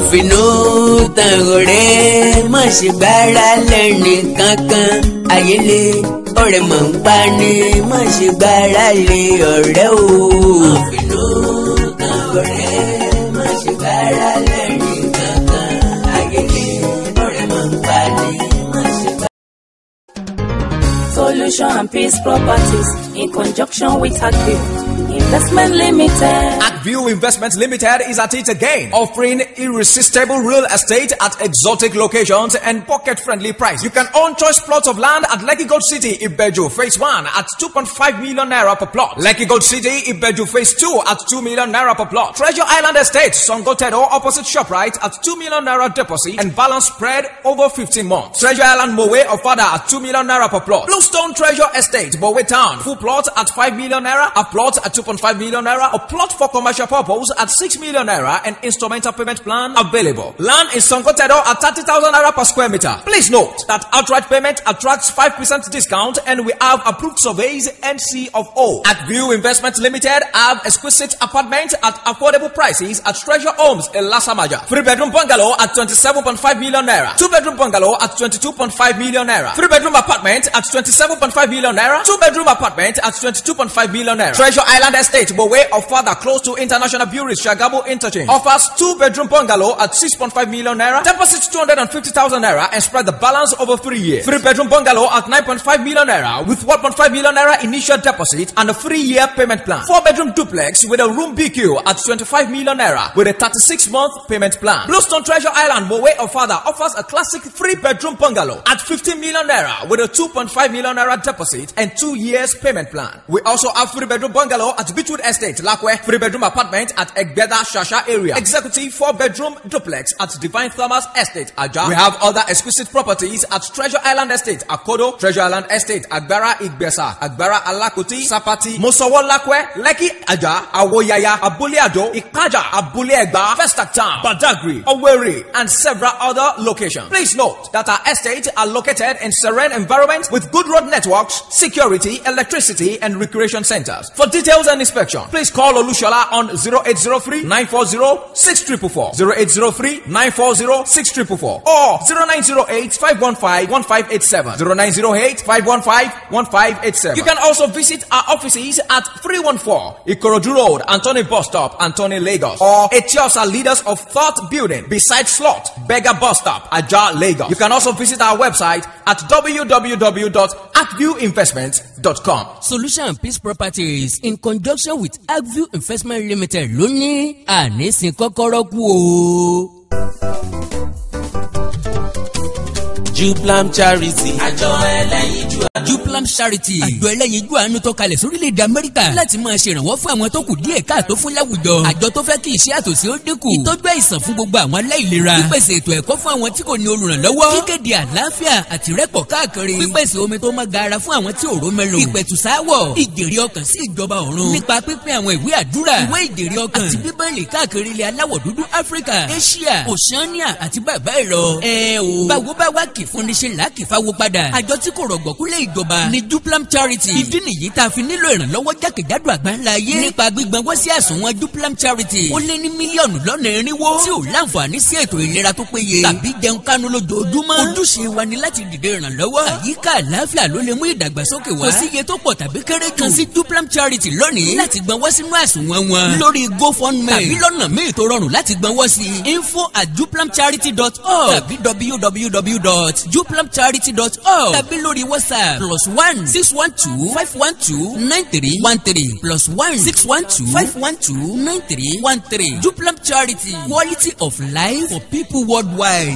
finú tàngọ̀rẹ́ má ṣe gbára lẹ́ni kankan ayélé ọ̀rẹ́ mọ̀ ń pa ni má ṣe gbára lé ọ̀rẹ́ o. finú tàngọ̀rẹ́ má ṣe gbára lẹ́ni kankan ayélé ọ̀rẹ́ mọ̀ ń pa ni má ṣe gbára. Solution and Peace Properties in conjunction with Agview Investment Limited. Agview Investment Limited is at it again, offering irresistible real estate at exotic locations and pocket-friendly price. You can own choice plots of land at Lekki Gold City, Ibeju Phase 1 at 2.5 million naira per plot. Lekki Gold City, Ibeju Phase 2 at 2 million naira per plot. Treasure Island Estate, Songo Tedo opposite ShopRite at 2 million naira deposit and balance spread over 15 months. Treasure Island Mowe Ofada at 2 million naira per plot. Bluestone Treasure Estate, Mowe Town, full plot at 5 million naira, a plot at 2.5 million naira, a plot for commercial purpose at 6 million naira, and instrumental payment plan available. Land in Songo Tedo at 30,000 naira per square meter. Please note that outright payment attracts 5% discount, and we have approved surveys NC of O. Agview Investment Limited have exquisite apartments at affordable prices at Treasure Homes in Lasamaja. 3-bedroom bungalow at 27.5 million naira. 2-bedroom bungalow at 22.5 million naira. 3-bedroom apartment at 27.5 million naira. 2-bedroom apartment at 22.5 million naira. Treasure Island Estate, Bowe of Father, close to International Brewery, Shagamu Interchange, offers 2-bedroom bungalow at 6.5 million naira. Deposit 250,000 naira and spread the balance over 3 years. 3-bedroom bungalow at 9.5 million naira with 1.5 million naira initial deposit and a 3-year payment plan. 4-bedroom duplex with a room BQ at 25 million naira with a 36-month payment plan. Bluestone Treasure Island, Bowe of Father, offers a classic 3-bedroom bungalow at 15 million naira with a 2.5 million naira deposit and 2 years payment plan. We also have 3-bedroom bungalow at Beechwood Estate, Lakwe, 3-bedroom apartment at Egbeda Shasha area, executive 4-bedroom duplex at Divine Thomas Estate, Aja. We have other exquisite properties at Treasure Island Estate, Akodo, Treasure Island Estate, Agbara Igbesa, Agbara Alakuti, Sapati, Mosowo Lakwe, Lekki Aja, Awoyaya, Abule Ado, Ikaja, Abule Egba, Festac Town, Badagry, Owerri, and several other locations. Please note that our estates are located in serene environments with good road networks, security, electricity, and recreation centers. For details and inspection, please call Olushola on 0803-940-6444, 0803-940-6444, or 0908-515-1587, 0908-515-1587. You can also visit our offices at 314 Ikorodu Road, Anthony Bus Stop, Anthony, Lagos, or Etiosa Leaders of Thought Building beside Slot, Beggar Bus Stop, Aja, Lagos. You can also visit our website at www.agviewinvestment.com. Solution and Peace Properties in conjunction with Agview Investment Limited lónìí àníṣin kọ́kọ́rọ́ kú o. Juplam Charity. Àjọ ẹlẹ́yinjú àánú. Juplam Charity. Àjọ ẹlẹ́yinjú àánú tó kalẹ̀ sórílẹ̀-èdè Amẹ́ríkà láti máa ṣèrànwọ́ fún àwọn tó kù díẹ̀ káàtó fún láwùjọ. Àjọ tó fẹ́ kí iṣẹ́ àtòsí ó dínkù. Ìtọ́jú àìsàn fún gbogbo àwọn aláìlera. Pípèsè ètò ẹ̀kọ́ fún àwọn tí kò ní olùrànlọ́wọ́. Kíkéde àlàáfíà àti rẹ́pọ̀ káàkiri. Pípèsè omi tó má gaara fún àwọn tí òró mẹ́lò. Ìpẹ̀tùsáwọ̀. Ìjèrè ọkàn sí ìjọba ọ̀run. Nípa pínpín àwọn ìwé àdúrà. Ìwé ìjèrè ọkàn. Àti bíbélì káàkiri ilẹ̀ aláwọ̀ dúdú Áfíríkà, Asia, Oceania àti bàbá ìrọ̀. Báwo bá wá kì fún níṣẹ́ làákì fáwọ́ padà. Àjọ tí kò rọ̀gbọ̀kúlẹ̀ ìjọba ni Juplam Charity. Ìdí nìyí tá a fi nílò ìrànlọ́wọ́ jákèjádò àgbáńlá ayé. Nípa gbígbọ́nwọ́ sí àsùnwọ̀n Juplam Charity. Ó lé ní mílíọ̀nù lọ́nà irinwó. Tí ò láǹfààní sí ètò ìlera tó péye. Tàbí jẹun kánú lójoojúmọ́. Ojúṣe wa ni láti dìde ìrànlọ́wọ́. Àyíká àlàáfíà ló lè mú ìdàgbàsókè wá. Kò sí iye tó pọ̀ tàbí kéré kan sí Juplam Charity lónìí. Láti gbọ́nwọ́ sínú àsùnwọ̀n wọn. Lórí GoFundMe. Tàbí lọ́nà míì tó rọrùn láti gbọ́nwọ́ sí. info@juplamcharity.org tàbí www.juplamcharity.org tàbí lórí WhatsApp +1 612 512 9313 +1 612 512 9313. Juplam Charity, quality of life for people worldwide.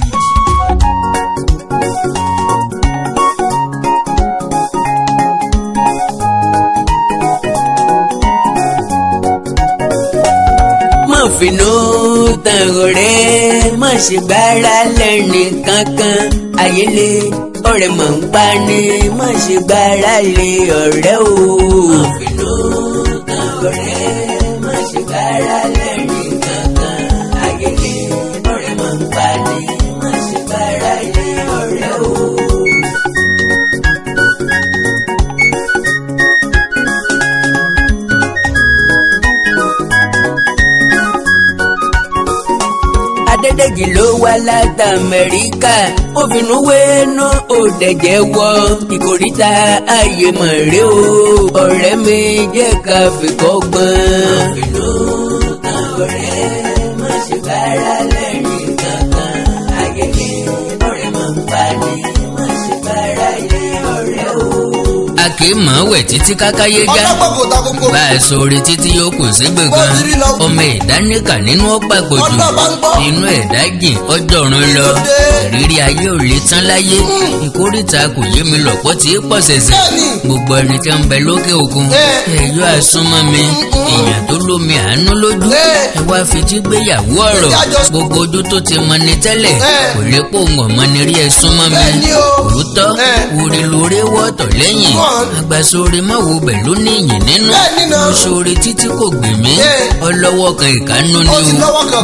Finú tàngọ̀rẹ́ má ṣe gbára lẹ́ni kankan ayélé ọ̀rẹ́ mọ̀ ń pa ni má ṣe gbára lé ọ̀rẹ́ o. Finú tàngọ̀rẹ́ má ṣe gbára lẹ́ni kankan ayélé ọ̀rẹ́ mọ̀ ń pa ni má ṣe gbára lé ọ̀rẹ́ o. Adédèjì wá láti Amẹ́ríkà ó finú wénú ó dẹ̀jẹ̀ wọ ìkórìtà ayé mọ̀ rẹ o ọ̀rẹ́ mi jẹ́ ká fi kọ́gbọ́n. Finú kan ọ̀rẹ́ má ṣe bára lẹ́rìn kankan ayé ni ọ̀rẹ́ máa ń bá ní má ṣe bára lé ọ̀rẹ́ o. A kì í mọ̀ wẹ̀ títí kákáyé já bá a sọ̀rọ̀ títí yóò kù sígbè kan ọmọ ẹ̀dá níkà nínú ọgbà gbòdò inú ẹ̀dá jìn ọjọ́ ọ̀run lọ ìrírí ayé ò lè tán láyé ìkórìtà kò yé mi lọ́pọ̀ tí í pọ̀ ṣẹ̀ṣẹ̀ gbogbo ẹni tí ń bẹ lókè òkun ẹ̀yọ́ àsúnmọ́ mi èèyàn tó lómi àánú lójú ẹ wá fi jí gbéyàwó ọ̀rọ̀ gbogbo ojú tó ti mọ ni tẹ́lẹ̀ kò lè pò wọ́n mọ ni rí ẹ súnmọ́ mi òótọ́ orí lórí wọ́tọ̀ lẹ́yìn agbásóore má wo bẹ̀ ló ní ìyìn nínú mo ṣoore títí kò gbè mí ọlọ́wọ́ kan ìkánú ni o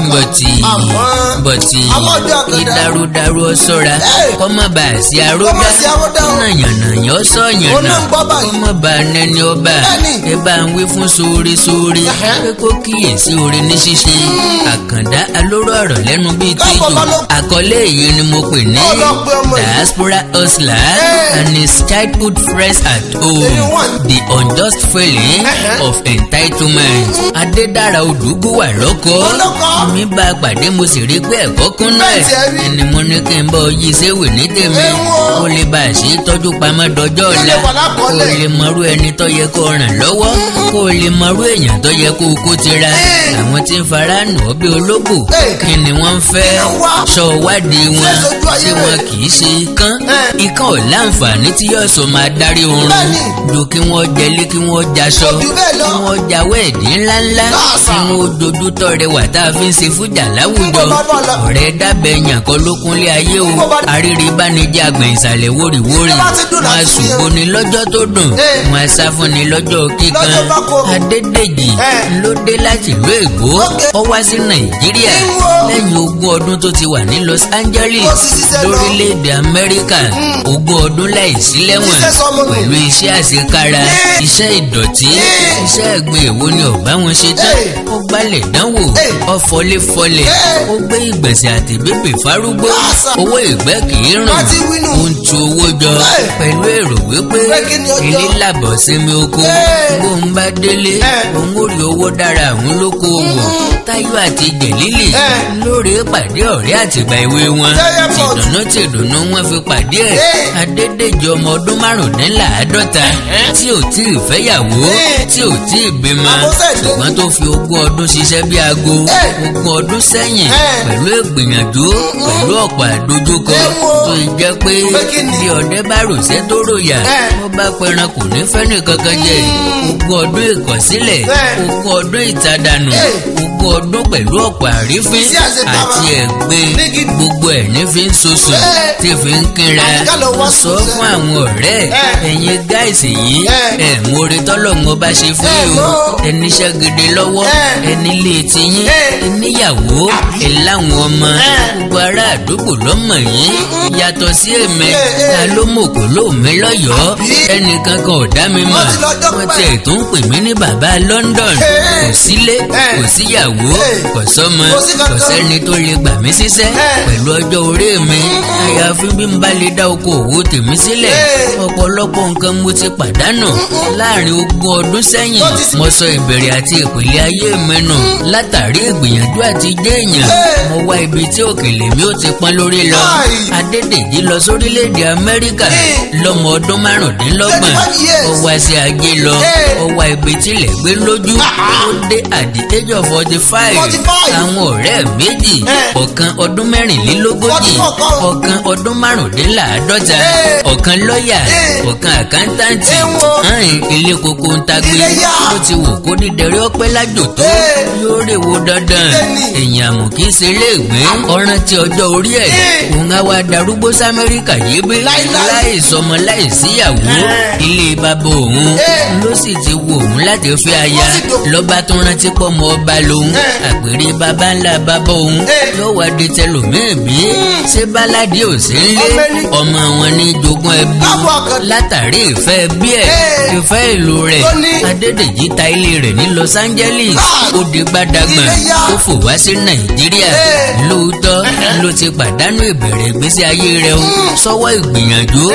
bọ̀tì ìdarúdarú ọ̀ṣọ́ra kọ́ má bà á sí aródá nàyànnàyàn ọ̀ṣọ́ yànnà kọ́ má bà á nẹni ọba ẹ bá ń wí fún sóore pé kó kíyèsí oore ní ṣíṣe àkàndá alóró ọ̀rọ̀ lẹ́nu bíi tíjù àkọlé èyí ni mo pè ní diaspora hustler and his childhood friends at home the unjust feeling of entitlement. Adédára Odùgú wà lọ́kọ́ mi bá a pàdé mo sì rí pé ẹ̀kọ́ kún náà ẹni mo ní kí n bọ́ yí séwì ní tèmi kó lè bá a ṣe tọ́jú pamọ́ dọjọ́ ọ̀la kó lè mọrú ẹni tó yẹ kó ràn lọ́wọ́ kó lè mọrú èèyàn tó yẹ kó kó tira àwọn tí ń fara nù ọ́ bí ológbò kí ni wọ́n ń fẹ́ sọ wádìí wọn tí wọn kì í ṣe ikán ò láǹfààní tí yóò sọ máa darí oorun ju kí wọ́n jẹlé kí wọ́n jaṣọ kí wọ́n jáwé ẹ̀dín ńláńlá kí wọ́n dojú tọrẹ wà tá a fi ń ṣe fújà láwùjọ ọ̀rẹ́ dábẹ́ yàn kọ́ lókúnlé ayé o àrírí bá ní jẹ́ àgbẹ̀ ìsàlẹ̀ wóríwórí wọn a ṣùgbọ́n ní lọ́jọ́ tó dùn wọn a sá fún ní lọ́jọ́ kíkan Adédèjì ló dé láti ìlú Èkó ó wá sí Nàìjíríà lẹ́yìn 20 ọdún tó ti wà ní Los Angeles lórílẹ̀‐èdè Amẹ́ríkà 20 ọdún láìsí lẹ́wọ̀n pẹ̀lú iṣẹ́ àṣekára iṣẹ́ ìdọ̀tí iṣẹ́ ẹ̀gbin èwo ni ọ̀bá wọn ṣe tán ó gbálẹ̀ dánwò ó fọlé ó gbé ìgbẹ̀sẹ̀ àti bébè fárúgbó owó ìgbẹ́ kì í rùn ó ń tu owó jọ pẹ̀lú èrò wípé ilé làbọ̀ sinmi oko bóun bá délé òun ó rí owó dára òun lóko òwò Táyọ̀ àti Jẹ̀lílì lóore pàdé ọ̀rẹ́ àtìgbà ìwé wọn tìdùnnú wọn fi pàdé ẹ̀ Adédèjì ọmọ ọdún 55 tí ò tí ì fẹ́yàwó tí ò tí ì bímọ ṣùgbọ́n tó fi 20 ọdún ṣiṣẹ́ bí aago 20 ọdún sẹ́yìn pẹ̀lú ìgbìyànjú pẹ̀lú ọ̀pọ̀ àdójúkọ tó jẹ́ pé bí ọdẹ bá ròṣẹ́ tó ròyà wọ́n bá pẹran kò ní fẹ́ nìkankan jẹ 20 ọdún ìkọ̀sílẹ̀ 20 ọdún ìtàdánù 20 ọdún pẹ̀lú ọ̀pọ̀ àrífín àti ẹ̀gbin gbogbo ẹ̀ ní fi ń soso tí fi ń kínra sọ fún àwọn ọ̀rẹ́ ẹ̀yin gáìsì yìí ẹ̀ mórí tọ́lọ́mọ bá ṣe fún yìí o ẹniṣẹ́ gidi lọ́wọ́ ẹni lè ti yín ẹníyàwó ẹ̀ láwọn ọmọ gbogbo ará àdúgbò lọ́mọ yín yàtọ̀ sí èmi ta ló mọ̀kò lómi lọ́yọ̀ọ́ ẹnìkan kan ò dá mi mọ̀ wọ́n tiẹ̀ tó ń pè mí ní bàbá London kò sílé kò síyàwó kò sọ́mọ kò sẹ́ni tó lè gbà mí síṣẹ́ pẹ̀lú ọjọ́ orí mi àyàfi bí n bá lè dá oko òwò tèmi sílẹ̀ ọ̀pọ̀lọpọ̀ nǹkan mo ti pàdánù láàrin 20 ọdún sẹ́yìn mo sọ ìbẹ̀rẹ̀ àti ìpìlẹ̀ ayé mi nù látàrí ìgbìyànjú àti déèyàn mo wá ibi tí òkèlè mi ó ti pọ́n lórí lọ Adédèjì lọ sórílẹ̀‐èdè Amẹ́ríkà lọ́mọ ọdún 25 ó wá sí ajé lọ ó wá ibi tí ilẹ̀ gbé lójú ó dé at the age of 45 àwọn ọ̀rẹ́ méjì ọ̀kan ọdún 44 ọ̀kan ọdún 55 ọ̀kan lọ́yà ọ̀kan àkántáǹtì ilé koko ń tagbé ó ti wò kó dídẹrẹ́ ọpẹ́ lájò tó yóò rè wo dandan èèyàn àmọ̀ kì í ṣe léègbé ọ̀ràn tí ọjọ́ orí ẹ̀ òun á wá darúgbó sí Amẹ́ríkà yìí bí láì sọmọ láì síyàwó ilé bàbá òun ló sì ti wò òun láti fi aya lọ́ba tó rántí pọ́ mọ́ ọba lòun àpèrè bàbá ńlá bàbá òun yóò wá di tẹlòmíì bí ṣé báládì ò sí ń lé ọmọ wọn ní jogún ẹbí látàrí ìfẹ́ bí ẹ̀ ìfẹ́ ìlú rẹ̀ Adédèjì ta ilé rẹ̀ ní Los Angeles ó di gbàdàgbọ̀n ó fò wá sí Nàìjíríà lóòótọ́ ló ti pàdánù ìbẹ̀rẹ̀ ìgbésí ayé rẹ̀ o sọ́wọ́ ìgbìyànjú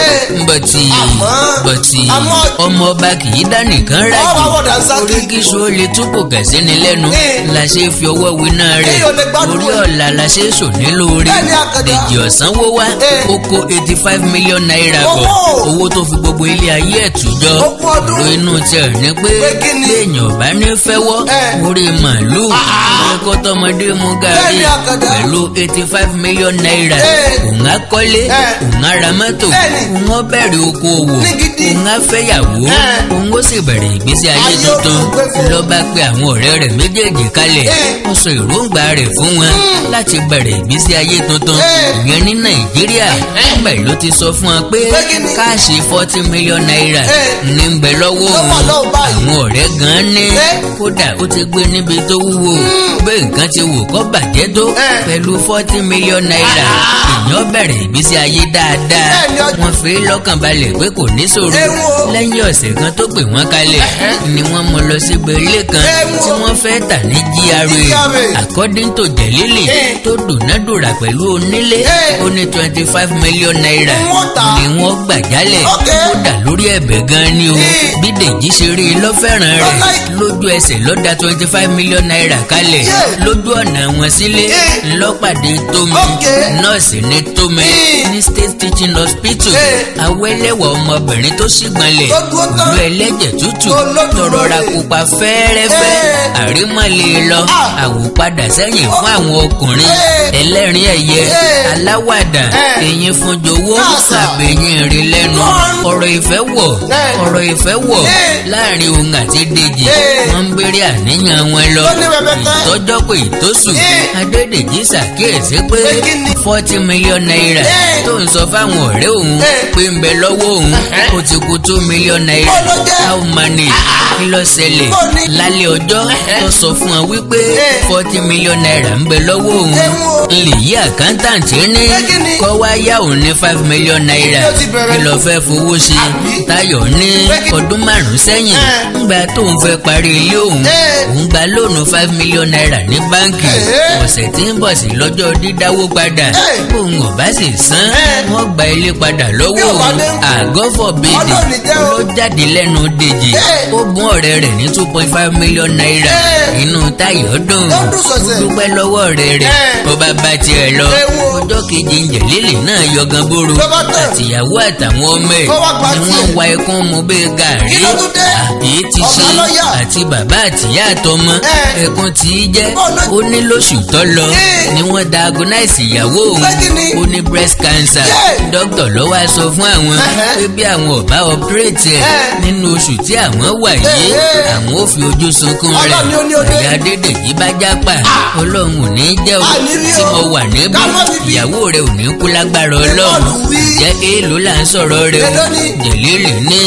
bọ̀tì ọmọ ọba kì í dá nìkan rájì orí kíṣó lè túbọ̀ gẹ̀ẹ́sì ní lẹ́nu la ṣe fi ọwọ́ winá rẹ̀ orí ọ̀la la ṣe sòní lórí Dèjì Ọ̀sánwó wá ó kó 85 million naira bọ̀ owó tó fi gbogbo ilé ayé ẹ̀ tùjọ ìró inú tiẹ̀ ní pé léèyàn bá ní fẹ́wọ́ orí màálù ẹ̀kọ́ tọmọdé mú gàrí pẹ̀lú 85 million naira òun á kọ́lé òun á ra mọ́tò òun á bẹ̀rẹ̀ okòwò òun á fẹ́yàwó òun ó sì bẹ̀rẹ̀ ìgbésí ayé tuntun ló bá pe àwọn ọ̀rẹ́ rẹ̀ méjèèjì kalẹ̀ ó sọ èròǹgbà rẹ̀ fún wọn láti bẹ̀rẹ̀ ìgbésí ayé tuntun ìyẹn ní Nàìjíríà ọgbà ló ti sọ fún wọn pé káàṣì 40 million naira ní ń bẹ lọ́wọ́ òun àwọn ọ̀rẹ́ gan-an ní kódà ó ti gbé níbi tó wúwo bẹ́ẹ̀ nǹkan ti wò kó bàjẹ́ tó pẹ̀lú 40 million naira èèyàn bẹ̀rẹ̀ ìgbésí ayé dáadáa wọ́n fi lọ́kàn balẹ̀ pé kò ní ṣòro lẹ́yìn ọ̀sẹ̀ kan tó pè wọ́n kalẹ̀ ni wọ́n mú lọ sí gbélé kan tí wọ́n fẹ́ tà ní GRA according to Jẹ̀lílì tó dùnádùrà pẹ̀lú onílé ó ní 25 million naira ni wọ́n gbà jálẹ̀ kódà lórí ẹ̀bẹ̀ gan ni o bí Dèjì ṣe rí i lọ́fẹ̀ràn rẹ̀ lójú ẹsẹ̀ ló dá 25 million naira kalẹ̀ lójú ọ̀nà wọn sílé ńlọ́pàdé Tómi nọ́ọ̀sì ní Tómi ní State Teaching Hospital awẹ́lẹ́wà ọmọbìnrin tó ṣìgbọnlẹ̀ ìlú ẹlẹ́jẹ̀ tútù tọrọ ra pupa fẹ́ẹ́rẹ́fẹ́ àrímọ̀lẹ́ lọ àwòpadà sẹ́yìn fún àwọn ọkùnrin ẹlẹ́rìn ẹ̀yẹ aláwàdà eyín fún jowó àbẹ̀yìn rí lẹ́nu ọ̀rọ̀ ìfẹ́ wọ̀ láàrin òun àti Dèjì wọ́n ń béèrè àníyàn wọn lọ ìtọ́jọ́ pé ìtòsùn Adédèjì ṣàkíyèsí pé 40 million naira tó ń sọ fáwọn ọ̀rẹ́ òun pé ń bẹ lọ́wọ́ òun ó ti kú 2 million naira how manage kí ló ṣẹlẹ̀ lálẹ́ ọjọ́ tó sọ fún wọn wípé 40 million naira ń bẹ lọ́wọ́ òun lè yí àkántàǹtì ní kọ́ wá yá òun ní 5 million naira kí ló fẹ́ fowó ṣe Táyọ̀ ní ọdún 5 sẹ́yìn ńgbà tó ń fẹ́ parí ilé òun gba lóònù 5 million naira ní báńkì ọ̀sẹ̀ tí ń bọ̀ sí lọ́jọ́ dídáwó padà òun ò bá sì san wọ́n gba ilé padà lọ́wọ́ òun àgọ́fọ̀ bèdè ló jáde lẹ́nu Dèjì ó bùn ọ̀rẹ́ rẹ̀ ní 2.5 million naira inú Táyọ̀ dùn ó dúpẹ́ lọ́wọ́ ọ̀rẹ́ rẹ̀ ó bá bá tiẹ̀ lọ ọjọ́ kejì Jẹ̀lílì náà yọgan bóró àtìyàwó àtàwọn ọmọ ẹ̀ ni wọ́n wa ẹkún mu bẹ́ẹ̀ gàrí àbí ti ṣe àti bàbá àtìyá àtọmọ ẹkún tí í jẹ́ ó ní lóṣù tó lọ ni wọ́n diagnose ìyàwó òun ó ní breast cancer dókítà ló wá sọ fún àwọn pé bí àwọn ò bá operate ẹ̀ nínú oṣù tí àwọn wà yìí àwọn ò fi ojú sunkún rẹ̀ ẹ̀yà Adédèjì bá jápa Ọlọ́run ò ní jẹ́ o tí mo wà níbí ìyàwó rẹ̀ ò ní kú lágbára Ọlọ́run jẹ́ èèlò là ń sọ̀rọ̀ rẹ̀ o Jẹ̀lílì ní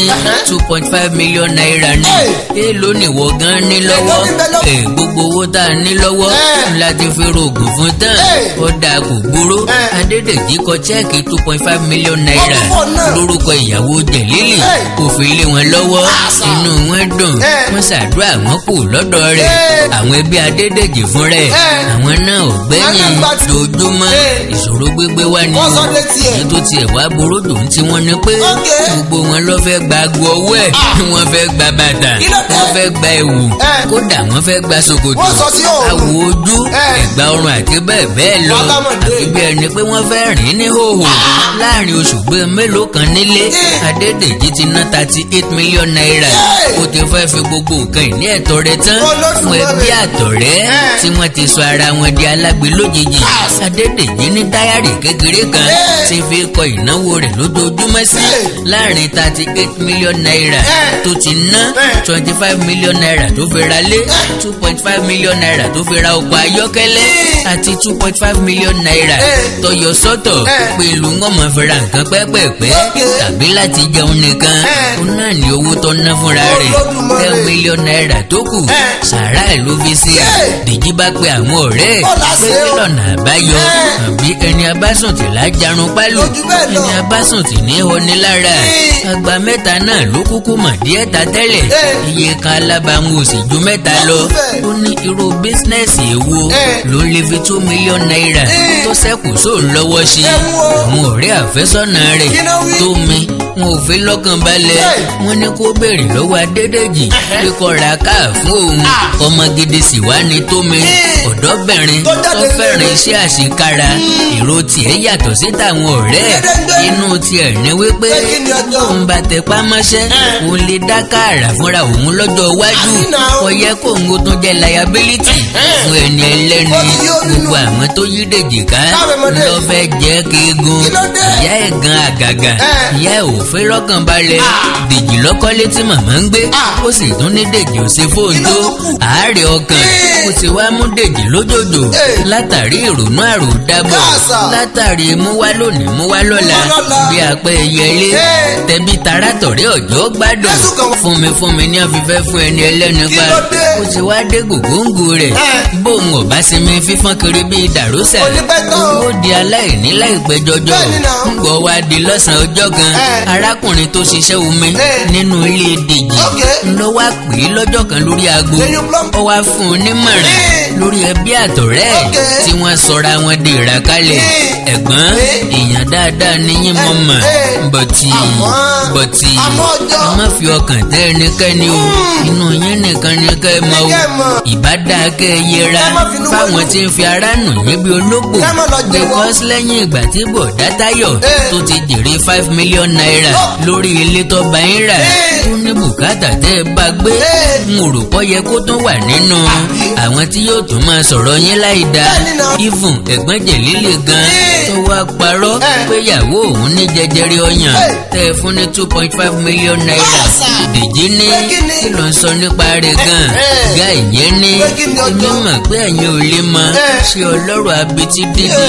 2.5 million naira ní èèlò nìwọ gan ní lọ́wọ́ gbogbo owó tá a ní lọ́wọ́ láti fi rògùn fún tán ó dáa kò gbúrú Adédèjì kọ chẹ́ẹ̀kì 2.5 million naira lórúkọ ìyàwó Jẹ̀lílì kò fi lé wọn lọ́wọ́ inú wọn dùn wọ́n ṣàdúrà wọn kù lọ́dọ̀ rẹ̀ àwọn ẹbí Adédèjì fún rẹ̀ àwọn náà ò gbẹ́yìn dojúmọ́ ìṣòro gbégbé wá ní ìyẹn tó tiẹ̀ wá burú dùn tí wọ́n ní pé gbogbo wọn ló fẹ́ gba aago ọwọ́ ẹ̀ wọ́n fẹ́ gba bàtà wọ́n fẹ́ gba ẹ̀wù kódà wọ́n fẹ́ gba ṣòkòtò àwọ̀ ojú ẹ̀gbà ọrùn àti bẹ́ẹ̀ bẹ́ẹ̀ lọ àfi bí ẹni pé wọ́n fẹ́ rìn ní hòhò láàrin oṣù gbé mélòó kan nílé Adédèjì ti ná 38 million naira ó ti fẹ́ fi gbogbo nǹkan ìní ẹ̀tọ́ rẹ̀ tán fún ẹbí àtọ̀rẹ́ tí wọ́n ti sọ ara wọn di alágbe lójijì Adédèjì ní dáyàrí kékeré kan tí fi kọ ìnáwó rẹ̀ lójoojúmọ́ sí láàrin 38 million naira tó ti ná 25 million naira tó fi ra lé 2.5 million naira tó fi ra ọkọ̀ ayọ́kẹ́lẹ́ àti 2.5 million naira tó yọ sọ́tọ̀ pẹ̀lú wọn máa fi ra nǹkan pẹ́pẹ́pẹ́ tàbí láti jẹun nìkan ó náà ní owó tó ná fúnra rẹ̀ 10 million naira tó kù sàrà ẹ̀ ló fi sí Dèjì bá pe àwọn ọ̀rẹ́ pé kílọ̀nà àbáyọ àbí ẹni abásùntì lájarun pálù ẹni abásùntì ní onílára àgbà mẹ́ta náà ló kúkú mọ̀ díẹ̀ ta tẹ́lẹ̀ iye kan alábàámu ò sì ju mẹ́ta lọ ó ní irú bísínẹ́sì èwo ló lè fi 2 million naira tó ṣẹ́kù sóun lọ́wọ́ sí àwọn ọ̀rẹ́ àfẹ́sọ́nà rẹ̀ tó mi wọn ò fi lọ́kàn balẹ̀ wọ́n ní kó béèrè lọ́wọ́ Adédèjì pé kó ra káà fún òun ọmọ gidi sì wá ní Tómi ọ̀dọ́bìnrin tó fẹ́ràn iṣẹ́ àṣekára èrò tiẹ̀ yàtọ̀ sí tàwọn ọ̀rẹ́ inú tiẹ̀ ní wípé òun bá tẹpá mọ́ṣẹ́ òun lè dá káàrà fúnra òun lọ́jọ́ iwájú kò yẹ kó òun tún jẹ́ liability fún ẹni ẹlẹ́ni gbogbo àwọn tó yí Dèjì ká ló fẹ́ jẹ́ kéegun ìyá ẹ̀ gan àgàgà ìyá ẹ̀ ò fẹ́ lọ́kàn balẹ̀ Dèjì lọ́kọ́lé tí màmá ń gbé ó sì tún ní Dèjì ò ṣe fóun tó àárẹ̀ ọkàn ó ti wá mú Dèjì lójoojú látàrí ìrònú àròdábọ̀ látàrí mú wá lónìí mú wá lọ́la bí apẹ́ ẹyẹlé tẹ̀bí tara tọ̀rẹ́ ọ̀jọ́ gbádùn fún mi ní afẹ́fẹ́ fún ẹni ẹlẹ́ni pa ó ti wá dé gògóńgò rẹ̀ bóun ọ̀bá sinmi fífọ́n kiri bíi dàrúsà ó di aláìní láìpẹ́ jọjọ ń gbọ́ wá di lọ́sàn-án ọjọ́ kan arákùnrin tó ṣiṣẹ́ omi nínú ilé Dèjì ló wá pè é lọ́jọ́ kan lórí aago ó wá fún un nímọ̀ràn lórí ẹbí àtọ̀rẹ́ tí wọ́n sọra wọn di ìràkalẹ̀ ẹ̀gbọ́n èèyàn dáadáa níyìn mọ́ mọ̀ bọ̀tì ẹ má fi ọkàn tẹ́ ẹnikẹ́ni o inú yín nìkan ni kẹ́ ẹ mọ̀ o ìbádá kẹ́ ẹ yẹra fáwọn tí ń fi ara nù yín bí ológbò because lẹ́yìn ìgbà tí Bọ̀dá Táyọ̀ tó ti jèrè 5 million naira lórí ilé tó bá yín rà ó ní bùkátà tẹ́ ẹ bá gbé n ò rò pọ́ yẹ kó tún wà nínú àwọn tí yóò tún máa sọ̀rọ̀ yín láì dáa even ẹ̀gbọ́n Jẹ̀lílì gan tó wá parọ́ pé ìyàwó òun ní jẹjẹrẹ ọyàn tẹ́ ẹ fún ní 2.5 million naira Dèjì ní kí ló ń sọ nípa rẹ̀ gan gá ìyẹn ní èmi mọ̀ pé ẹ̀yin ò lè mọ ṣé ọlọ́rọ̀ abetí dídì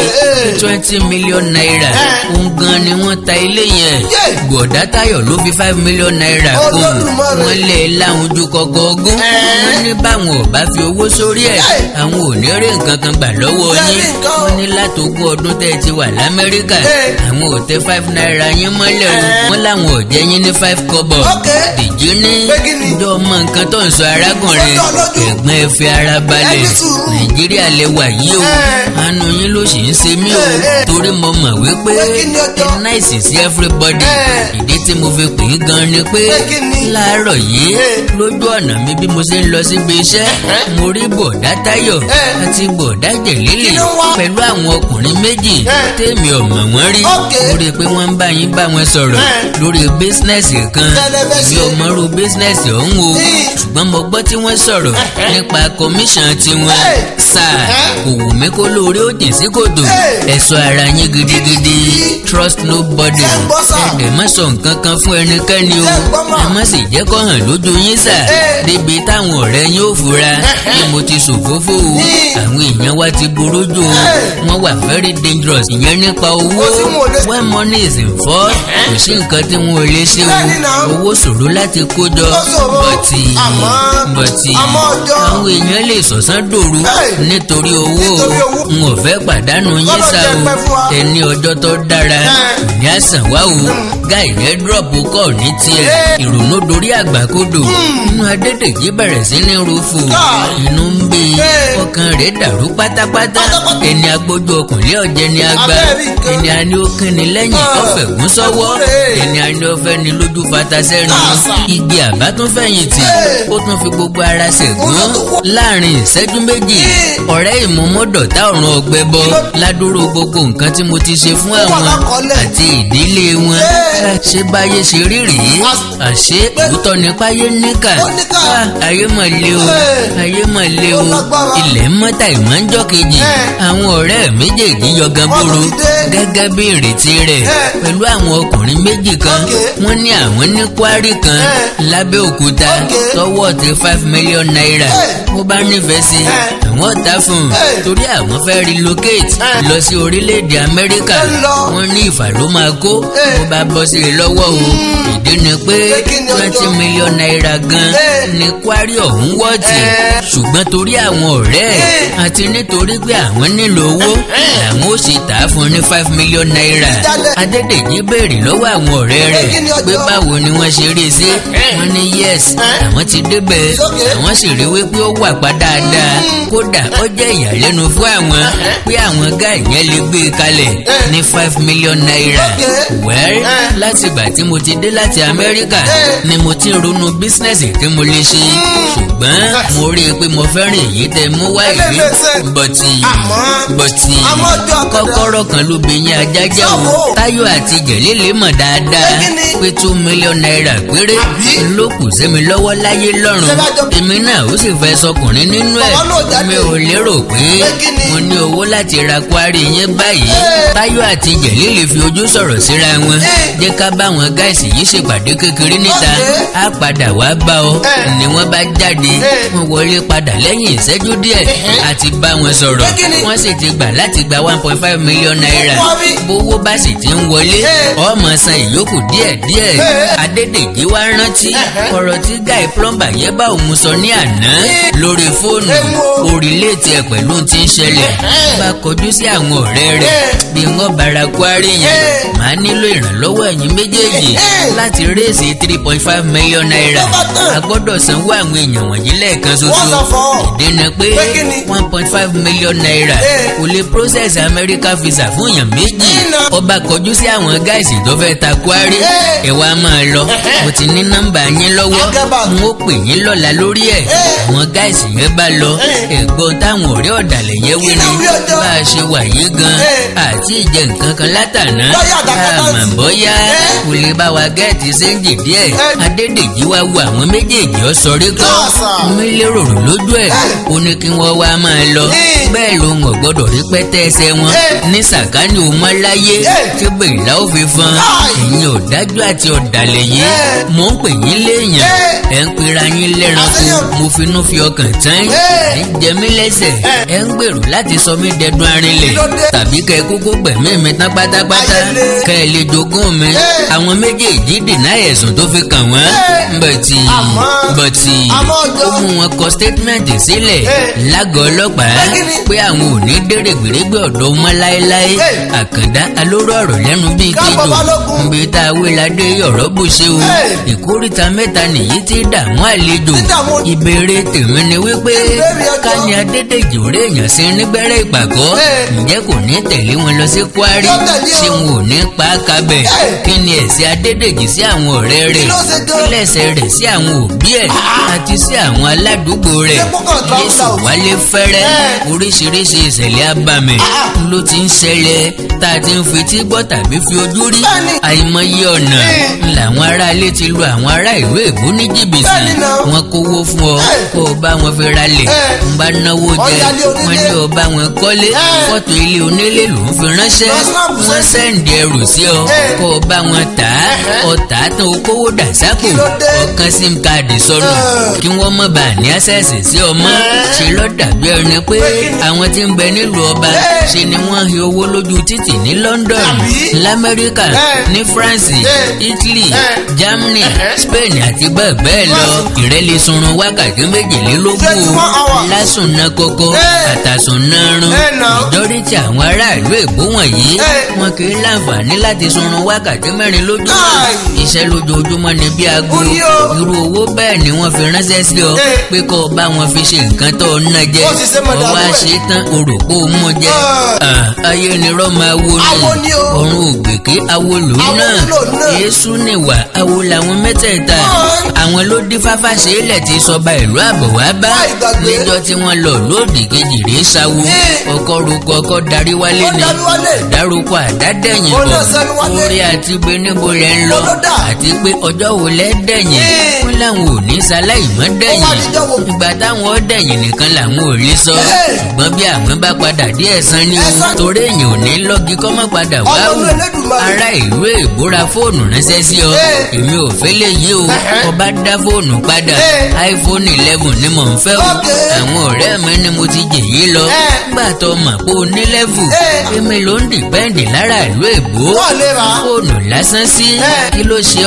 20 million naira òun gan ni wọ́n ta ilé yẹn Bọ̀dá Táyọ̀ ló fi 5 million naira kún wọ́n lé e láwọn ojú kọ̀ọ̀kan ogún wọ́n ní báwọn ò bá fi owó sórí ẹ̀ àwọn ò ní rí nǹkan kan gbà lọ́wọ́ yín wọ́n ní látògún ọdún tẹ́ ẹ ti wà l'Amẹ́ríkà àwọn ò tẹ 5 naira yín mọ́lẹ̀ o wọ́n láwọn ò jẹ́ yín ní 5 kọ́bọ̀ Dèjì ní ìjọ ọmọ nǹkan tó ń sọ arákùnrin ẹ̀gbọ́n ẹ fi ara balẹ̀ Nàìjíríà lè wà yìí o àánú yín ló sì ń ṣe mí o torí mo mọ̀ wípé ẹ náìsì sí everybody ìdí tí mo fi pè é gan ni pé láàárọ̀ yìí lójú ọ̀nà mi bí mo ṣe ń lọ síbi iṣẹ́ mo rí Bọ̀dá Táyọ̀ àti Bọ̀dá Jẹ̀lílì pẹ̀lú àwọn ọkùnrin méjì tèmi ò mọ̀ wọ́n rí mo rí i pé wọ́n ń bá yín bá wọn sọ̀rọ̀ lórí bísínẹ́sì kan èmi ò mọ̀rú bísínẹ́sì ọ̀hún o ṣùgbọ́n mo gbọ́ tí wọ́n sọ̀rọ̀ nípa kọmíṣàn tiwọn sáà kò wù mí kó lóore ó jìn sí kòtò ẹ ṣọ́ ara yín gidigidi trust nobody ẹ̀dẹ̀ má sọ nǹkan kan fún ẹnikẹ́ni o ẹ má sì jẹ́ kó hàn lójú yín sà débi táwọn ọ̀rẹ́ yín ò fura bí mo ti ṣòfófó o àwọn èèyàn wa ti burú jù o wọ́n wà very dangerous ìyẹn nípa owó when money is involved kò sí nǹkan tí wọn ò lè ṣe o owó ṣòro láti kó jọ bọ̀tì àwọn èèyàn lè sọ̀sán dòru nítorí owó n ò fẹ́ pàdánù yín sá o ẹni ọjọ́ tó dára ní àsàn wá o gáì yẹn dúrọ̀pù kọ́ ní tiẹ̀ ìrònú dorí àgbàkodò inú Adédèjì bẹ̀rẹ̀ sí ní rúfù inú ń bí ọkàn rẹ̀ dàrú pátápátá ẹni agbójú ọkùnrin ọ̀jẹ̀ ni àgbà ẹni àní ó kínni lẹ́yìn ọ̀fẹ̀gún sọ́wọ́ ẹni àní ọ̀fẹ́ ni lójú fata sẹ́nu igi àbá tún fẹ̀yìntì ó tún fi gbogbo ara ṣẹ̀gún láàrin ìṣẹ́jú méjì ọ̀rẹ́ ìmúmọ́dọ̀tá ọ̀run ọ̀gbẹ́ bọ ládùúró gbogbo nǹkan tí mo ti ṣe fún àwọn àti ìdílé wọn ṣé báyé ṣe rí rèé àṣé òótọ́ nípa ayé níkà ayé mà le o ayé mà le o ilẹ̀ mọ́ta ìmọ̀ǹjọ́ kejì àwọn ọ̀rẹ́ méjèèjì yọgan bóró gẹ́gẹ́ bí ìrètí rẹ̀ pẹ̀lú àwọn ọkùnrin méjì kan wọ́n ní àwọn ní kwari kan lábẹ́òkúta tọwọ́ ti 5 million naira ó bá nífẹ̀ẹ́ sí àwọn ọ̀tá fún un torí àwọn fẹ́ relocate lọ sí orílẹ̀-èdè Amẹ́ríkà wọ́n ní ìfà ló máa kó ó bá bọ́ sí i lọ́wọ́ o ìdí ni pé 20 million naira gan ní kwari ọ̀hún wọ́ọ̀tì ṣùgbọ́n torí àwọn ọ̀rẹ́ àti nítorí pé àwọn nílò owó làwọn ó sì tà á fún ní 5 million naira. Adédèjì béèrè lọ́wọ́ àwọn ọ̀rẹ́ rẹ̀ pé báwo ni wọ́n ṣe rí sí wọ́n ní yes àwọn ti débẹ̀ àwọn sì rí wípé ó wà pa dáadáa kódà ó jẹ́ ìyàlẹ́nu fún àwọn pé àwọn gáà yẹn lè gbé e kalẹ̀ ní 5 million naira. Well látìgbà tí mo ti dé láti Amẹ́ríkà ni mo ti ń ronú bísínẹ́sì tí mo lè ṣe ṣùgbọ́n mo rí i pé mo fẹ́ràn èyí tẹ́ mú wá yìí bọ̀tì kọ́kọ́rọ́ kan ló bí yín ajá jẹ́ o. Táyọ̀ àti Jẹ̀lélẹ̀ mọ̀ dáadáa pé 2 million naira péré ló kù sí mi lọ́wọ́ láyé lọ́rùn èmi náà ó sì fẹ́ sọkùnrin nínú ẹ̀ mi ò lérò pé mo ní owó láti ra kwari yẹn báyìí. Táyọ̀ àti Jẹ̀lélẹ̀ fi ojú sọ̀rọ̀ síra wọn jẹ́ ká bá wọn gáàsì yìí ṣèpàdé kékeré níta á padà wá bá ọ ni wọ́n bá jáde wọ́n wọlé padà lẹ́yìn ìṣẹ́jú díẹ̀ àti bá wọn sọ̀rọ̀ wọ́n sì ti gbà láti gba 1.5 million naira bówó bá sì ti ń wọlé ọmọ san ìyókù díẹ̀díẹ̀. Adédèjì wá rántí ọ̀rọ̀ tí guy plumber yẹn bá òun sọ ní àná lórí fóònù orílẹ̀-èdè ẹ̀ pẹ̀lú tí ń ṣẹlẹ̀ bá kọjú sí àwọn ọ̀rẹ́ rẹ̀ bí wọ́n bára kwari yẹn màá nílò ìrànlọ́wọ́ ẹ̀yin méjèèjì láti réèsì 3.5 million naira. A gbọ́dọ̀ sanwó àwọn èèyàn wọ̀nyí lẹ́ẹ̀kan ṣoṣo ìdènà pé 1.5 million naira kò lè process America visa fún èèyàn méjì. Ọba kọjú sí àwọn gáàsì tó fẹ́ ta kwari ẹ wá máa lọ mo ti ní nọ́mbà yín lọ́wọ́ n ó pè yín lọ́la lórí ẹ̀. Àwọn gáàsì yẹn bá lọ ẹ̀gbọ́n táwọn ọ̀rẹ́ ọ̀dàlẹ̀ yẹn wí ni bá a ṣe wà yí gan àti ìjẹ nǹkan kan látàná àmọ́ bóyá kò lè bá wa gẹ́ẹ̀tì séńjì díẹ̀. Adédèjì wá wo àwọn méjèèjì ọ sọrí kan mi lérò rò lójú ẹ̀ ó ní kí wọ́n wá máa lọ bẹ́ẹ̀ ló ń gbọ́dọ̀ rí pẹ́tẹ́ ẹsẹ̀ wọn ní sàkání ọmọláyé tí bèèlà ó fi fọn ẹ̀yin ọ̀dájú àti ọ̀dàlẹ̀ yìí mò ń pè yín léèyàn ẹ̀ ń pera yín lẹ́ranko mo finú fi ọkàn tán ẹ̀ ń jẹ mí lẹ́sẹ̀ ẹ̀ ń gbèrò láti sọ mí dẹdun arinlẹ̀ tàbí kẹ́ ẹ kókó gbẹ̀mí mi tán pátápátá kẹ́ ẹ lè jogún mi. Àwọn méjèèjì dènà ẹ̀sùn tó fi kàn wọ́n bọ̀tì ó mú wọn kọ statement sílẹ̀ lágọ̀ọ́ ọlọ́pàá pé àwọn ò ní dèrè gbèrègbè ọ̀dọ̀ wọn láéláé. Àkàndá alóró ọ̀rọ̀ lẹ́nu bíi kéjò nbí tá a wé ládé ọ̀rọ̀ bù ṣe o. Ìkórìtà mẹ́ta nìyí ti dààmú àlejò. Ìbéèrè tèmi ni wípé ká ní Adédèjì òré èèyàn sí nígbẹ́rẹ́ ìpàgọ́ ǹjẹ́ kò ní tẹ̀lé wọn lọ sí kwari ṣé wọn ò ní pa á kabẹ̀. Kí ni ẹ̀ṣẹ̀ Adédèjì sí àwọn ọ̀rẹ́ rẹ̀ kí lẹ̀ṣẹ̀ rẹ̀ sí àwọn òbí ẹ̀ àti sí àwọn aládùúgbò rẹ̀. Jésù wálé fẹ́rẹ́ oríṣiríṣi ìṣẹ̀lẹ̀ abàmì ló ti ń ṣẹlẹ̀ tá a ti ń fetí gbọ́ tàbí fi ojú rí. Àìmọye ọ̀nà làwọn aráalé ti lu àwọn ará ìlú èbó ní jìbìtì wọn kówó fún ọ kó o bá wọn fi ralẹ̀ ń bá náwó jẹ wọn ní o bá wọn kọ́lé fọ́tò ilé onílé ló ń fi ránṣẹ́ wọn sẹ́ǹdì ẹrù sí ọ kó o bá wọn tà á ọ̀tá tán o kówó dà sápò ọ̀kan sim káàdì sọnù kí wọ́n mọ̀ bá ní àṣẹ̀ṣẹ̀ sí ọmọ ṣe ló dàbí ẹni pé àwọn tí ń bẹ nílùú ọba ṣe ni wọ́n hi owó lójú títì ní London l'Amẹ́ríkà ní France Italy Germany Spain àti bẹ́ẹ̀ bẹ́ẹ̀ lọ. Ìrẹ́lẹ̀ sunrun wákàtí 22 lásùn náà kókó àtàsùn náà rún. Ìjọ́rìtì àwọn aráàlú èbó wọ̀nyí wọn kì í láǹfààní láti sunrun wákàtí 4 lójúmọ́. Iṣẹ́ lójoojúmọ́ ni bí aago irú owó bẹ́ẹ̀ ni wọ́n fi ránṣẹ́ sí ọ pé kó o bá wọn fi ṣe nǹkan tó o ná jẹ ọ wá ṣe tán o rò pé o mú jẹ. Ayé ni rọ́ máa wo ni ọ̀run ògbèké awo lòún náà Yésù níwà awo làwọn mẹ́tẹ̀ẹ̀ta àwọn ló dín fáfá ṣe é lẹ̀ ti sọba ìlú àbọ̀ wá bá níjọ́ tí wọ́n lọ lóòdì kejì rèé sáwó ọkọ roko ọkọ darí wálé ni àdárúkọ àdádẹ́yìn bọ̀ orí àti gbé níbo lẹ́ ń lọ àti pé ọjọ́ wo lẹ́ dẹ̀yìn wọ́n láwọn ò ní sáláì mọ́ dẹ̀yìn ìgbà táwọn dẹ̀yìn nìkan làwọn ò lè sọ ṣùgbọ́n bí àwọn bá padà dé ẹ̀san ní ohun torí èèyàn ò ní lọ́gí kọ́ mọ́ padà wá wù ará ìlú èbúra fóònù ránṣẹ́ sí ọ èmi ò fẹ́ lè yí o ọba dá fóònù padà iPhone 11 ni mò ń fẹ́ o àwọn ọ̀rẹ́ mi ni mo ti jèyí lọ gbà tó mọ̀ pé o ní lẹ́fù èmi ló ń dìpẹ́ǹdì lára ìlú èbó fóònù lásán sí kí ló ṣe ọ́ tó lè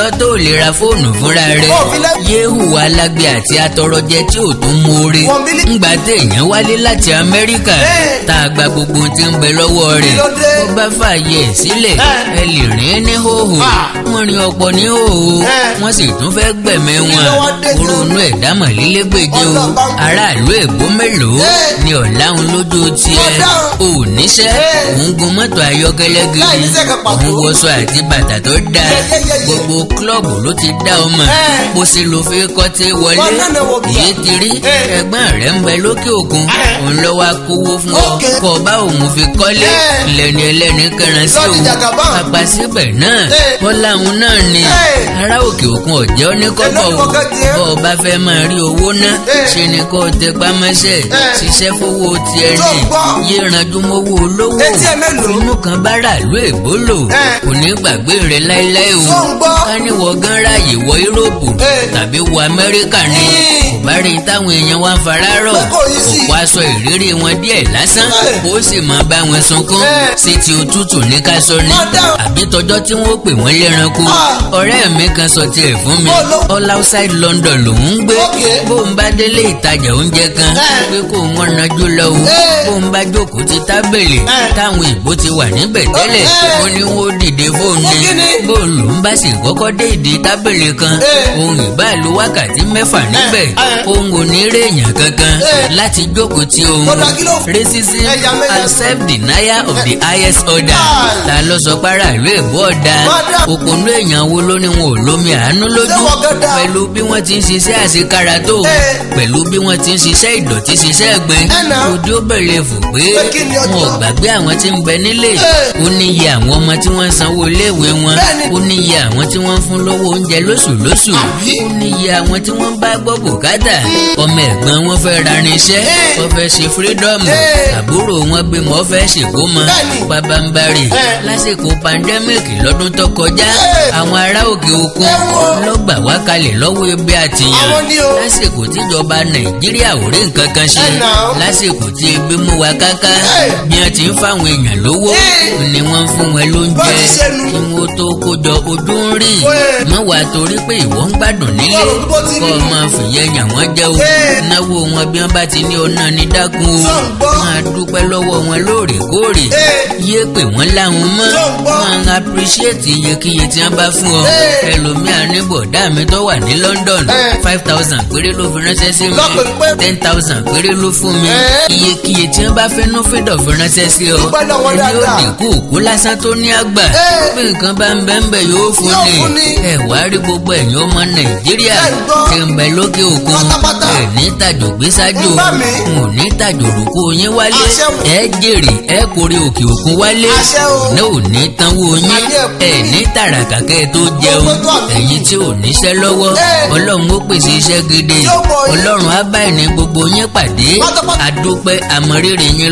lè ra fóònù fúnra rẹ̀ yéhù alágbe àti atọrọjẹ tí ò tún mórí ńgbà téèyàn wálé láti Amẹ́ríkà tá a gba gbogbo tí ń bẹ lọ́wọ́ rẹ̀ ó bá fààyè sílẹ̀ ẹ lè rìn ní hòhò wọ́n rin ọ̀pọ̀ ní hòhò wọ́n sì tún fẹ́ gbẹ̀mí wọn orónú ẹ̀dá mọ̀lélé gbèjé o aráàlú èbó mélòó ni ọ̀làhùn lójú tiẹ̀ ò níṣẹ́ òun gun mọ́tò ayọ́kẹ́lẹ́ gidi òun wọṣọ àti bàtà tó dáa gbogbo kílọ̀bù ló ti dá ọmọ bó ṣe ló fi kọ́tí wọlé èyí ti rí ẹ̀gbọ́n rẹ̀ ń bẹ lókè òkun òun lọ wá kówó fún ọ kọ́ bá òun fi kọ́lé lẹ́ni ẹlẹ́ni kẹran sí òun pàpà síbẹ̀ náà ọ̀làhùn náà ni ará òkè òkun ọ̀jẹ́ oníkọ́bọ̀ bọ́ ọ bá fẹ́ máa rí owó ná ṣe ni kò tẹ pamẹ́sẹ̀ ṣiṣẹ́ fowó tiẹ̀ ní yé ranjú mọ́wó olówó inú kan bá rà ló èbó lò kò ní gbàgbé rẹ̀ láéláé o káníwọ̀ gan ráàyè wọ Yúróòpù tàbí wọ Amẹ́ríkà ni kò bá rí táwọn èèyàn wá ń farárọ̀ òkú aṣọ ìrírí wọn díẹ̀ lásán ó sì máa bá wọn sunkún sí ti òtútù ní ká sọ ní àbí tọjọ́ tí wọ́n pè wọ́n lẹ́ranko ọ̀rẹ́ mi kan sọ tiẹ̀ fún mi all outside London lòún ń gbé bó ń bá délé ìtajà oúnjẹ kan pé kó wọ́n nájú lọ o bó ń bá jókòó ti tábìlì táwọn ìbò ti wà níbẹ̀ tẹ́lẹ̀ wọ́n ní wọ́n dìde fóònù bó lòún bá sì kọ́kọ́ dé ìdí tábìlì kan ohun ìbáàlú wákàtí 6 níbẹ̀ ohun ò ní rí èèyàn kankan láti jókòó tí ohun racism and self-denial of the highest order ta ló sọ para ìlú èbó ọ̀dà òpònú èèyàn wo ló ní wọn ò lómi àánú lójú pẹ̀lú bí wọ́n ti ń ṣiṣẹ́ àṣekára tó pẹ̀lú bí wọ́n ti ń ṣiṣẹ́ ìdọ̀tí ṣiṣẹ́ ẹ̀gbin ojú ó bẹ̀rẹ̀ fò pé wọn ò gbàgbé àwọn tí ń bẹ nílé ó níye àwọn ọmọ tí wọ́n ń sanwó iléèwé wọn ó níye àwọn tí wọ́n ń fún lówó oúnjẹ lóṣù ó níye àwọn tí wọ́n bá gbọ́ bùkátà ọmọ ẹ̀gbọ́n wọn fẹ́ rarinṣẹ́ wọ́n fẹ́ ṣe fírídọ́ọ̀mù àbúrò wọn gbé wọn fẹ́ ṣèkómọ pabambarì lásìkò pandẹ́míkì lọ́dún tó kọjá àwọn ará òkè òkun ló gbà wá kalẹ̀ lọ́wọ́ ebi àtìyàn lásìkò tíjọba Nàìjíríà ò rí nǹkan kan ṣe lásìkò tí ebi mú wa káká bí wọ́n ti ń fáwọn èèyàn lówó ni wọ́n ń fún wọn lóúnjẹ kí wọ́n tó kójọ ojú ń rí mọ́ wàá torí pé ìwọ ń gbádùn nílé kọ́ ọ máa fìyẹn yàn wọ́n jẹ́ o náwó wọn bí wọ́n bá ti ní ọ̀nà ní dákun o máa dúpẹ́ lọ́wọ́ wọn lóòrèkóòrè yé pé wọ́n láwọn mọ́ máa appreciate iyekíye tí wọ́n bá fún ọ ẹlòmíà ní bọ̀dá mi tó wà ní London 5,000 péré ló fi ránṣẹ́ sí mi 10,000 péré ló fún mi iyekíye tí wọ́n bá fẹ́ nú fídọ̀ fi ránṣẹ́ sí ọ ẹni ó dínkù òkú lásán tó ní àgbà bí nǹkan bá ń bẹ́ńbẹ́ yóò fún ni ẹ wá rí gbogbo ẹ̀yin ọmọ Nàìjíríà tí ń bẹ lókè òkun ẹ ní tàjò gbé sájò n ò ní tàjò rúkú yín wálé ẹ jèrè ẹ kórè òkè òkun wálé ní ò ní tánwó yín ẹ ní tàràkà kẹ́ ẹ tó jẹun ẹ̀yin tí ò níṣẹ́ lọ́wọ́ Ọlọ́run ó pèsè iṣẹ́ gidi Ọlọ́run á bá ẹni gbogbo yín pàdé àdúpẹ́ àmọ̀rírì yín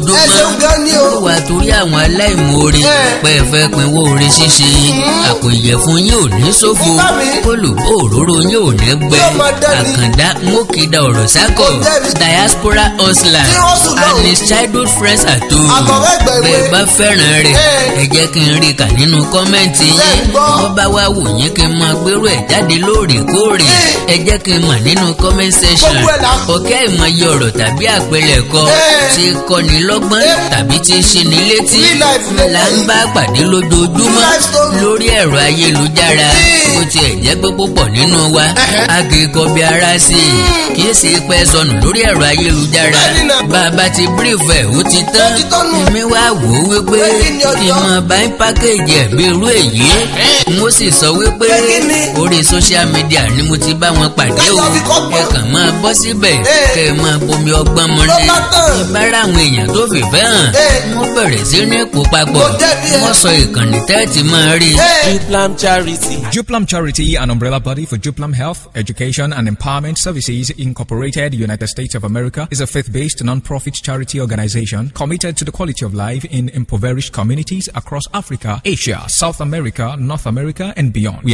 lójoojúmọ́ wà torí àwọn aláìmoore pẹ́ẹ́fẹ́ pinwó oore ṣíṣe àpò ìyẹ̀fun yín ò ní ṣòfò olùbó òróró yín ò ní gbẹ àkàndá mọ́kìdá ọ̀rọ̀ sákọ̀ diaspora hustler and his childhood friends at home bẹ́ẹ̀ bá fẹ́ràn rẹ̀ ẹ jẹ́ kí n rí kà nínú kọ́mẹ́ǹtì yín wọ́n bá wá wò yín kí n máa gbérò ẹ̀ jáde lóòrèkóòrè ẹ jẹ́ kí n mọ̀ nínú comment section ọ̀kẹ́ ìmọ̀ye ọ̀rọ̀ tàbí àpẹẹlẹ̀kọ tí kọ́ni lọ́gbọ́n tàbí tí ṣe ní létí là ń bá pàdé lójoojúmọ́ lórí ẹ̀rọ ayélujára bó tiẹ̀ jẹ́ pé púpọ̀ nínú wa àgègọ́ bí ara sí i kì í ṣe pẹ́ sọnù lórí ẹ̀rọ ayélujára bàbá ti brief ẹ̀ ó ti tán èmi wá wò ó wípé kí n máa bá ń pákéjì ẹ̀ bí irú èyí n ó sì sọ wípé orí social media ni mo ti bá wọn pàdé o ẹ kàn máa bọ́ síbẹ̀ kẹ́ ẹ máa bomi ọgbọ́n mu ní ìbára àwọn èèyàn tó fìfẹ́ hàn wọ́n bẹ̀rẹ̀ sí ní kó papọ̀ wọ́n sọ ìkànnì tẹ́ẹ̀tì máa rí. Juplam Charity. Juplam Charity, an umbrella body for Juplam Health, Education and Empowerment Services Incorporated, United States of America, is a faith-based non-profit charity organization committed to the quality of life in impoverished communities across Africa, Asia, South America, North America, and beyond. We advance the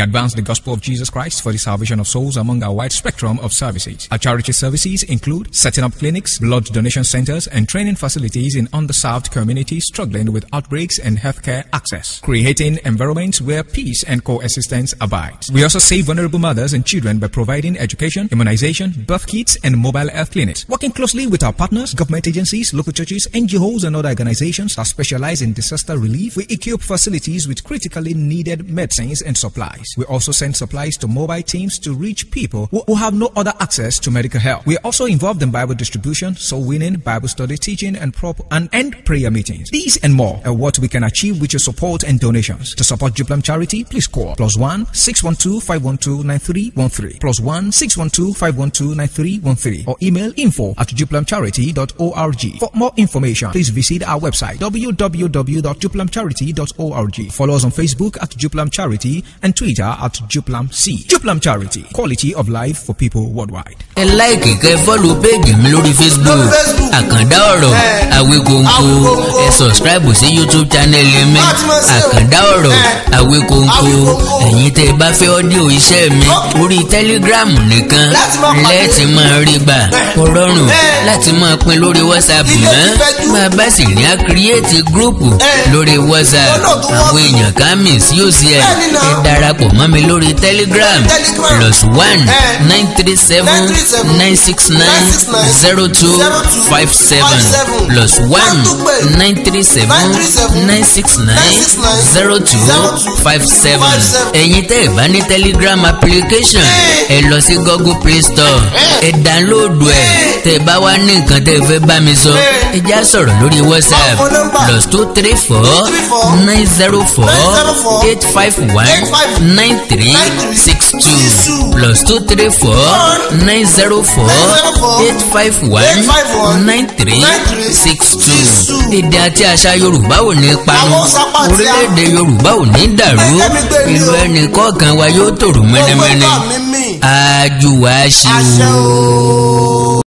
gospel of Jesus Christ for the salvation of souls among our wide spectrum of services. Our charity services include setting up clinics, blood donation centers, and training facilities in underserved communities struggling with outbreaks and healthcare access, creating environments where peace and coexistence abide. We also save vulnerable mothers and children by providing education, immunization, birth kits, and mobile health clinics. Working closely with our partners, government agencies, local churches, NGOs, and other organizations that specialize in disaster relief, we equip facilities with critically needed medicines and supplies. We also send supplies to mobile teams to reach people who have no other access to medical help. We are also involved in Bible distribution, soul winning, Bible study, teaching, and end prayer meetings. These and more are what we can achieve with your support and donations. To support Juplam Charity, please call +1 612 512 9313, +1 612 512 9313, or email info@juplamcharity.org. For more information, please visit our website www.juplamcharity.org. Follow us on Facebook at Juplam Charity and Twitter at JuplamC. Juplam Charity, quality of life for people worldwide. ẹ láìkì kẹ́ fọ́lù péjì mi lórí Facebook Àkàndá Ọ̀rọ̀ Àwíkóńkó. ẹ sọ̀scribe sí YouTube channel mi Àkàndá Ọ̀rọ̀ Àwíkóńkó. ẹ̀yin tẹ́ ẹ bá fẹ́ ọ́díò iṣẹ́ mi orí Telegram nìkan lẹ́ẹ̀tì máa rí gbà kó rọrùn láti máa pín lórí WhatsApp mọ́. máa bá sì ní a create group lórí WhatsApp. àwọn èèyàn ká mi sí òsì ẹ darapọ̀ mọ́ mi lórí Telegram +1 937 969 0257 +1 937 969 0257. ẹ̀yin tẹ́ ẹ bá ní Telegram application ẹ lọ sí Google Play Store ẹ download ẹ. tẹ́ ẹ bá wá ní nǹkan tẹ́ ẹ fẹ́ bá mi sọ ẹ já sọ̀rọ̀ lórí WhatsApp +234 904 851 9362 +234 904 851 9362. èdè àti àṣà Yorùbá ò ní parun, orílẹ̀-èdè Yorùbá ò ní dàrú, ìlú ẹnì kọ̀ọ̀kan wa yóò tòrò mẹ́nẹ́mẹ́nẹ́. àjùwà ṣe o.